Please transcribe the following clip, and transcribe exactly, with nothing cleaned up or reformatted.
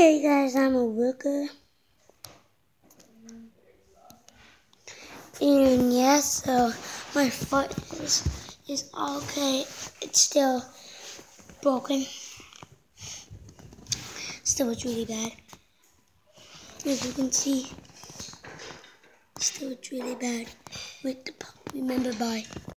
Hey guys, I'm a worker, and yeah, so my foot is is okay. It's still broken. Still, it's really bad. As you can see, still it's really bad. Wait, remember, bye.